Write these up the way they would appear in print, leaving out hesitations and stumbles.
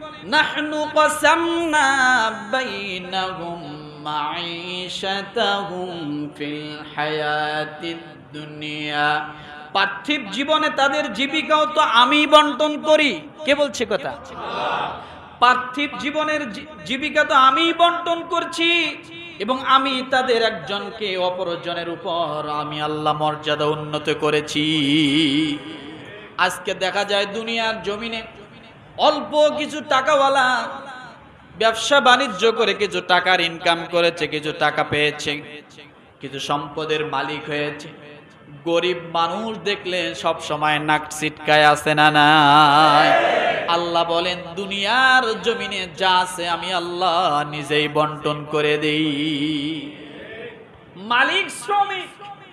নাহনু কাসামনা বাইনাহুম মাঈশাতাহুম ফিল হায়াতিদ দুনিয়া, পার্থিব জীবনে তাদের জীবিকাও তো আমি বন্টন করি। কে বলছে কথা? পার্থিব জীবনের জীবিকা তো আমি বন্টন করছি, এবং আমি তাদের একজনকে অপরজনের উপর আমি আল্লাহ মর্যাদা উন্নত করেছি। আজকে দেখা যায় দুনিয়ার জমিনে অল্প কিছু টাকাওয়ালা ব্যবসা বাণিজ্য করে কিছু টাকার ইনকাম করেছে, কিছু টাকা পেয়েছে, কিছু সম্পদের মালিক হয়েছে। গরিব মানুষ দেখলে সব সময় নাক ছিটকায় আছে না নাই? আল্লাহ বলেন দুনিয়ার জমিনে যা আছে আমি আল্লাহ নিজেই বন্টন করে দেই। মালিক শ্রমিক,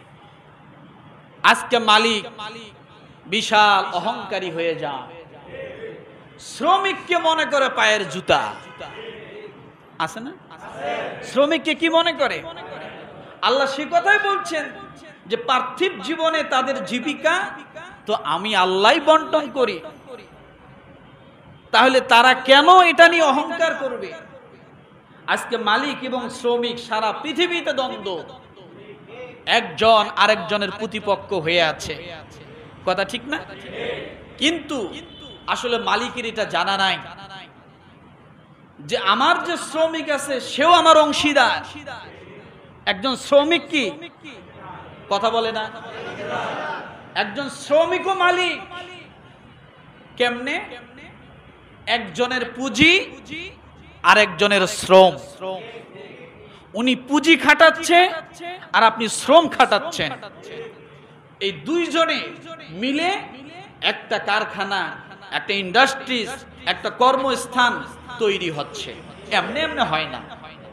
আজকে মালিক বিশাল অহংকারী হয়ে যায়, শ্রমিককে মনে করে পায়ের জুতা। আছে না? শ্রমিককে কি মনে করে? আল্লাহ সে কথাই বলছেন যে পার্থিব জীবনে তাদের জীবিকা তো আমি আল্লাহই বন্টন করি। তাহলে তারা কেন এটা নিয়ে অহংকার করবে? আজকে মালিক এবং শ্রমিক সারা পৃথিবীতে দ্বন্দ্ব, একজন আরেকজনের প্রতিপক্ষ হয়ে আছে। কথা ঠিক না? কিন্তু আসলে মালিকের এটা জানা নাই যে আমার যে শ্রমিক আছে সেও আমার অংশীদার। একজন শ্রমিক কি কথা বলে না? একজন শ্রমিকও মালিক। কেমনে? একজনের পুঁজি আর একজনের শ্রম। উনি পুঁজি খাটাচ্ছে আর আপনি শ্রম খাটাচ্ছেন। এই দুইজনে মিলে একটা কারখানা, একটা ইন্ডাস্ট্রিজ, একটা কর্মস্থান তৈরি হচ্ছে। এমনি এমনি হয় না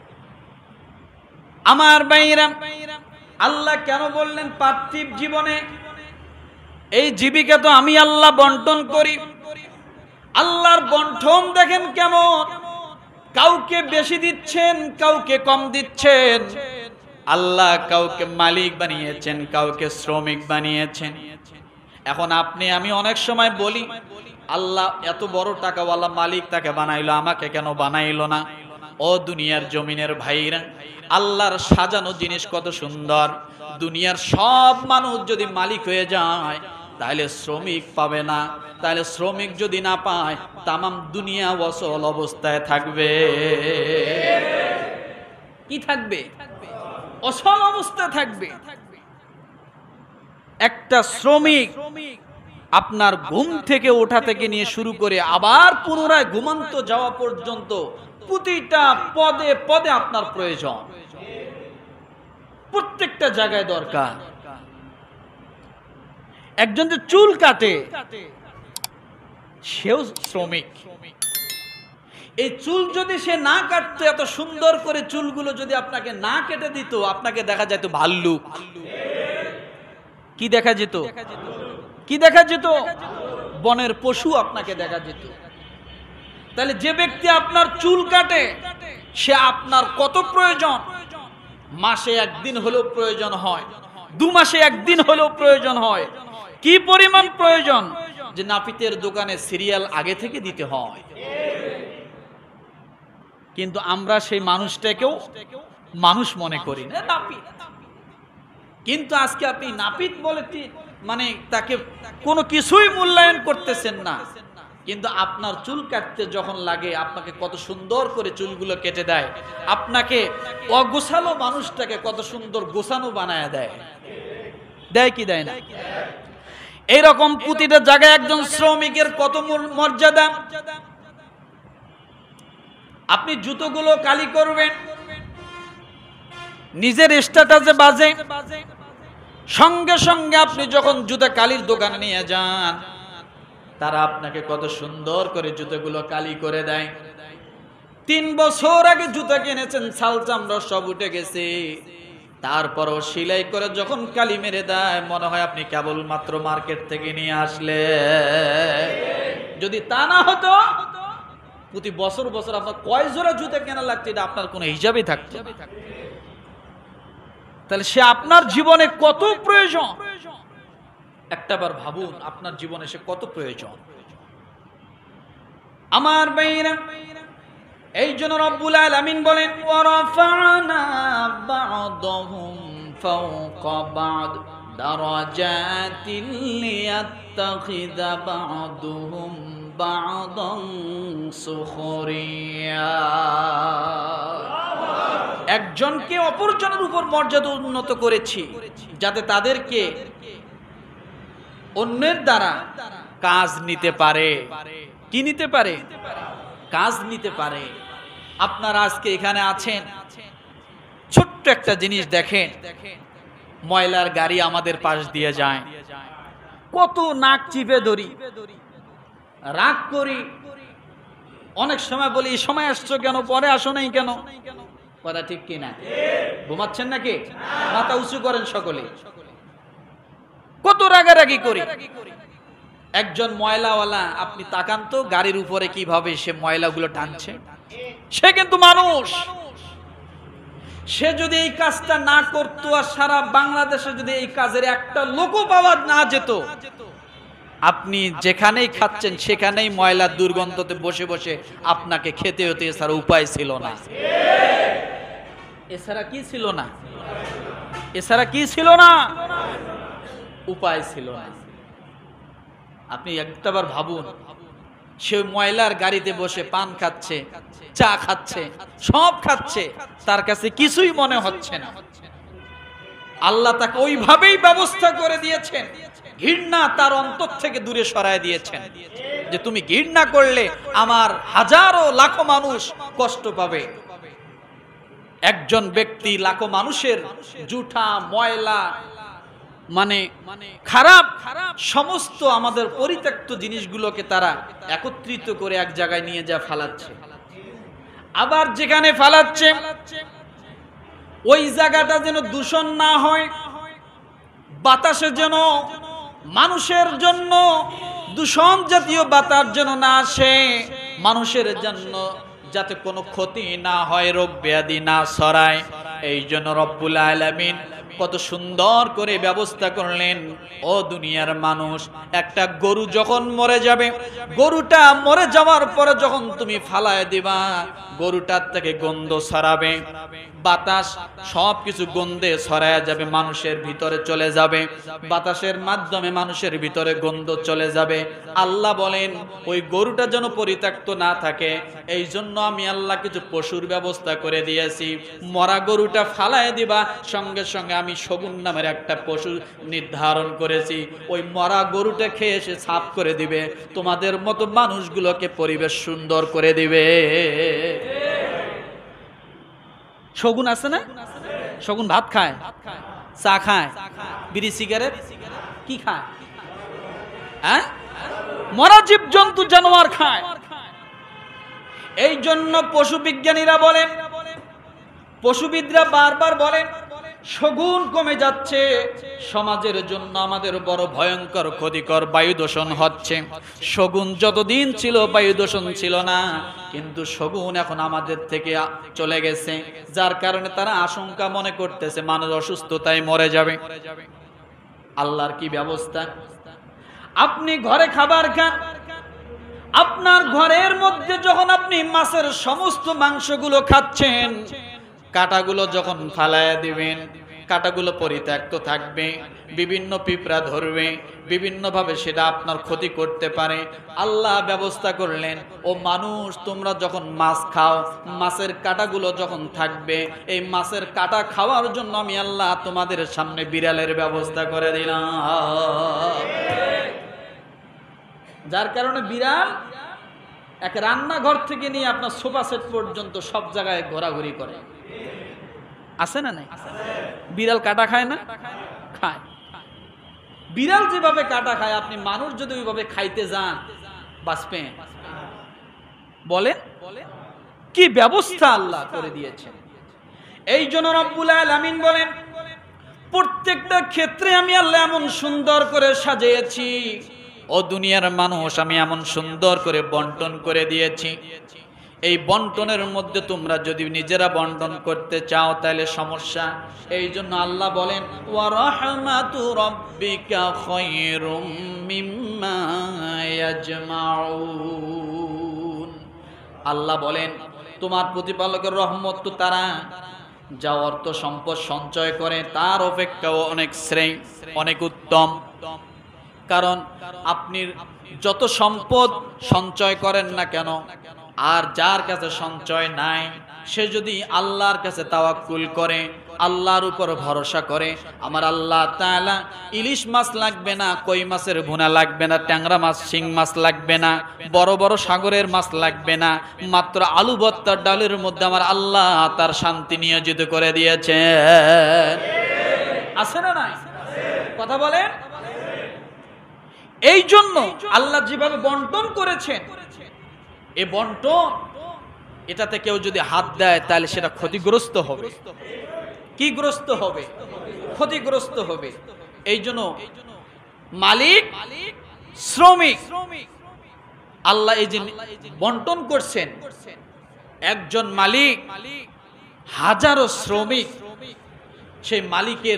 আমার ভাইরা। আল্লাহ কেন বললেন পার্থিব জীবনে এই জীবিকা তো আমি আল্লাহ বন্টন করি? আল্লাহর বন্টন দেখেন কেমন, কাউকে বেশি দিচ্ছেন, কাউকে কম দিচ্ছেন। আল্লাহ কাউকে মালিক বানিয়েছেন, কাউকে শ্রমিক বানিয়েছেন। এখন আপনি আমি অনেক সময় বলি আল্লাহ এত বড় টাকাওয়ালা মালিক তাকে বানাইলো, আমাকে কেন বানাইলো না? ও দুনিয়ার জমিনের ভাইরা, আল্লাহর সাজানো জিনিস কত সুন্দর। দুনিয়ার সব মানুষ যদি মালিক হয়ে যায় তাহলে শ্রমিক পাবে না। তাহলে শ্রমিক যদি না পায় তামাম দুনিয়া অচল অবস্থায় থাকবে। কি থাকবে? অচল অবস্থায় থাকবে। একটা শ্রমিক আপনার ঘুম থেকে ওঠা থেকে নিয়ে শুরু করে আবার পুনরায় ঘুমান্ত যাওয়া পর্যন্ত প্রতিটা পদে পদে আপনার প্রয়োজন, প্রত্যেকটা জায়গায় দরকার। একজন যে চুল কাটে সেও শ্রমিক। এই চুল যদি সে না কাটতো, এত সুন্দর করে চুলগুলো যদি আপনাকে না কেটে দিত, আপনাকে দেখা যেত ভাল্লুক। কি দেখা যেত? কি দেখা যেত? বনের পশু আপনাকে দেখা যেত। তাহলে যে ব্যক্তি আপনার চুল কাটে সে আপনার কত প্রয়োজন। মাসে একদিন হলেও প্রয়োজন হয়, 2 মাসে একদিন হলেও প্রয়োজন হয়। কি পরিমাণ প্রয়োজন যে নাপিতের দোকানে সিরিয়াল আগে থেকে দিতে হয়। কিন্তু আমরা সেই মানুষটাকেও মানুষ মনে করি না, নাপিত। কিন্তু আজকে আপনি নাপিত বলে মানে তাকে কোনো কিছুই মূল্যায়ন করতেছেন না। কিন্তু আপনার চুল কাটতে যখন লাগে আপনাকে কত সুন্দর করে চুলগুলো কেটে দেয়, আপনাকে অগোছালো মানুষটাকে কত সুন্দর গোছানো বানায় দেয়। দেয় কি দেয় না? এইরকম প্রতিটা জায়গায় একজন শ্রমিকের কত মর্যাদা। আপনি জুতোগুলো কালি করবেন, নিজের স্ট্যাটাসে বাজে, সঙ্গে সঙ্গে আপনি যখন জুতা কালির দোকানে নিয়ে যান তারা আপনাকে কত সুন্দর করে জুতোগুলো কালি করে দেয়। 3 বছর আগে জুতা কিনেছেন, ছাল চামড়া সব উঠে গেছে, তারপরও সেলাই করে যখন কালি মেরে দেয় মনে হয় আপনি কেবল মাত্র মার্কেট থেকে নিয়ে আসলে। যদি তা না হতো প্রতি বছর বছর আপনার কয় জোড়া জুতা কেনা লাগছে এটা আপনার কোনো হিসাবই থাকতো। তাহলে সে আপনার জীবনে কত প্রয়োজন একটাবার ভাবুন, আপনার জীবনে সে কত প্রয়োজন। আমার ভাইরা, এই জন্য রব্বুল আলামিন বলেন ওয়ারাফা'না বা'দাহুম ফাওকা বা'দ দারাজাতিন লিয়াত্তাখিযা বা'দুহুম বা'দান সুখরিয়া। একজনকে অপরজনের উপর মর্যাদা উন্নত করেছি যাতে তাদেরকে অন্যের দ্বারা কাজ নিতে পারে। কি নিতে পারে? কাজ নিতে পারে। আপনারা আজকে এখানে আছেন, ছোট্ট একটা জিনিস দেখেন, ময়লার গাড়ি আমাদের পাশ দিয়ে যায়, কত নাক চিপে ধরি, রাগ করি, অনেক সময় বলি এই সময় আসছো কেন, পরে আসো নাই কেন? কথা ঠিক কিনা? ঘুমাচ্ছেন নাকি? মাথা উঁচু করেন সকলে। কত রাগারাগি করি। একজন ময়লাওয়ালা, আপনি তাকান তো গাড়ির উপরে কিভাবে সে ময়লাগুলো টানছে। সে কিন্তু মানুষ। সে যদি এই কাজটা না করতো আর সারা বাংলাদেশে যদি এই কাজের একটা লোকও পাওয়া না যেত, আপনি যেখানেই খাচ্ছেন সেখানেই ময়লার দুর্গন্ধতে বসে বসে আপনাকে খেতে হতে, এছাড়া উপায় ছিল না। এছাড়া কি ছিল না? এছাড়া কি ছিল না? উপায় ছিল না। আপনি একটাবার ভাবুন, সে ময়লার গাড়িতে বসে পান খাচ্ছে, চা খাচ্ছে, সব খাচ্ছে, তার কাছে কিছুই মনে হচ্ছে না। আল্লাহ তাকে ওইভাবেই ব্যবস্থা করে দিয়েছেন, ঘৃণা তার অন্তর থেকে দূরে সরায় দিয়েছেন, যে তুমি ঘৃণা করলে আমার হাজারো লাখো মানুষ কষ্ট পাবে। একজন ব্যক্তি লাখো মানুষের জুঠা ময়লা, মানে খারাপ সমস্ত আমাদের পরিত্যক্ত জিনিসগুলোকে তারা একত্রিত করে এক জায়গায় নিয়ে যা ফালাচ্ছে। আবার যেখানে ফালাচ্ছে ওই জায়গাটা যেন দূষণ না হয়, বাতাসে যেন মানুষের জন্য দূষণ জাতীয় বাতাস যেন না আসে, মানুষের জন্য যাতে কোনো ক্ষতি না হয়, রোগ ব্যাধি না ছড়ায়। এই জন্য রব্বুল আলামিন কত সুন্দর করে ব্যবস্থা করলেন। ও দুনিয়ার মানুষ, একটা গরু যখন মরে যাবে, গরুটা মরে যাওয়ার পরে যখন তুমি ফালায় দিবা, গরুটার থেকে গন্ধ ছড়াবে, বাতাস সবকিছু গন্ধে ছড়ায় যাবে, মানুষের ভিতরে চলে যাবে, বাতাসের মাধ্যমে মানুষের ভিতরে গন্ধ চলে যাবে। আল্লাহ বলেন ওই গরুটা যেন পরিত্যক্ত না থাকে, এই জন্য আমি আল্লাহ কিছু পশুর ব্যবস্থা করে দিয়েছি। মরা গরুটা ফালায় দিবা, সঙ্গে সঙ্গে আমি শগুন নামের একটা পশু নির্ধারণ করেছি, ওই মরা গরুটা খেয়ে এসে সাফ করে দিবে, তোমাদের মতো মানুষগুলোকে পরিবেশ সুন্দর করে দিবে। শগুন আছে না? শগুন ভাত খায়, চা খায়, বিড়ি সিগারেট কি খায়? হ্যাঁ, মরা জীব জন্তু জানোয়ার খায়। এই জন্য পশু বিজ্ঞানীরা বলেন, পশুবিদরা বারবার বলেন, শগুন কমে যাচ্ছে, সমাজের জন্য আমাদের বড় ভয়ঙ্কর ক্ষতিকর বায়ু দূষণ হচ্ছে। শগুন যতদিন ছিল বায়ু দূষণ ছিল না, কিন্তু শগুন এখন আমাদের থেকে চলে গেছে, যার কারণে তারা আশঙ্কা মনে করতেছে মানুষ অসুস্থতায় মরে যাবে। আল্লাহর কি ব্যবস্থা! আপনি ঘরে খাবার খান, আপনার ঘরের মধ্যে যখন আপনি মাছের সমস্ত মাংসগুলো খাচ্ছেন, কাঁটাগুলো যখন ফালায়া দিবেন, কাঁটাগুলো পরিত্যক্ত থাকবে, বিভিন্ন পিঁপড়া ধরবে, বিভিন্নভাবে সেটা আপনার ক্ষতি করতে পারে। আল্লাহ ব্যবস্থা করলেন, ও মানুষ তোমরা যখন মাছ খাও, মাছের কাঁটাগুলো যখন থাকবে, এই মাছের কাঁটা খাওয়ার জন্য আমি আল্লাহ তোমাদের সামনে বিড়ালের ব্যবস্থা করে দিলাম, যার কারণে বিড়াল এক রান্নাঘর থেকে নিয়ে আপনার সোফা সেট পর্যন্ত সব জায়গায় ঘোরাঘুরি করে। আছে না নাই? বিড়াল কাটা খায় না? খায়। বিড়াল যেভাবে কাটা খায়, আপনি মানুষ যদি ওইভাবে খাইতে যান, বাঁচবেন? বলেন কি ব্যবস্থা আল্লাহ করে দিয়েছেন। এই জন্য রব্বুল আলামিন বলেন, প্রত্যেকটা ক্ষেত্রে আমি আল্লাহ এমন সুন্দর করে সাজিয়েছি, ও দুনিয়ার মানুষ আমি এমন সুন্দর করে বন্টন করে দিয়েছি। এই বন্টনের মধ্যে তোমরা যদি নিজেরা বন্টন করতে চাও তাহলে সমস্যা। এই জন্য আল্লাহ বলেন, ওয়া রাহমাতু রাব্বিকা খায়রুম মিম্মা ইয়াজমাউন। আল্লাহ বলেন তোমার প্রতিপালকের রহমত তো তারা যা অর্থ সম্পদ সঞ্চয় করে তার অপেক্ষাও অনেক শ্রেয়, অনেক উত্তম। কারণ আপনি যত সম্পদ সঞ্চয় করেন না কেন, আর যার কাছে সঞ্চয় নাই সে যদি আল্লাহর কাছে তাওয়াক্কুল করে, আল্লাহর উপর ভরসা করে, আমার আল্লাহ তাআলা ইলিশ মাছ লাগবে না, কই মাছের ভুনা লাগবে না, ট্যাংরা মাছ শিং মাছ লাগবে না, বড় বড় সাগরের মাছ লাগবে না, মাত্র আলু ভর্তার ডালের মধ্যে আমার আল্লাহ তার শান্তি নিয়োজিত করে দিয়েছে। আছে না নাই? কথা বলেন। এই জন্য আল্লাহ যেভাবে বন্টন করেছেন, এই বন্টন এটাতে কেউ যদি হাত দেয় তাহলে সেটা ক্ষতিগ্রস্ত হবে। কি গ্রস্ত হবে? ক্ষতিগ্রস্ত হবে। এই জন্য মালিক শ্রমিক আল্লাহ এই যে বন্টন করছেন, একজন মালিক হাজারো শ্রমিক সেই মালিকের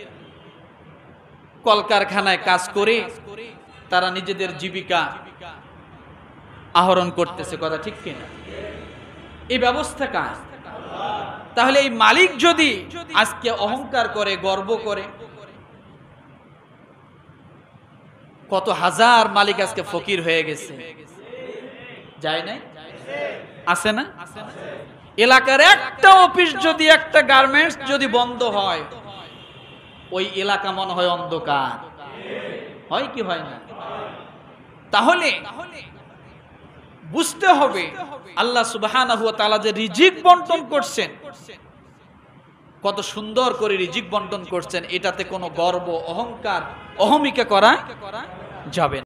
কলকারখানায় কাজ করে তারা নিজেদের জীবিকা আহরণ করতেছে। কথা ঠিক কিনা? এই ব্যবস্থা কাজ। তাহলে এই মালিক যদি আজকে অহংকার করে, গর্ব করে, কত হাজার মালিক আজকে ফকির হয়ে গেছে, যায় নাই? আছে না? এলাকার একটা অফিস যদি, একটা গার্মেন্টস যদি বন্ধ হয়, ওই এলাকা মনে হয় অন্ধকার। হয় কি হয় না? তাহলে বুঝতে হবে আল্লাহ সুবহানাহু ওয়া তাআলা যে রিজিক বন্টন করছেন, কত সুন্দর করে রিজিক বন্টন করছেন, এটাতে কোনো গর্ব, অহংকার, অহমিকা করা যাবে না।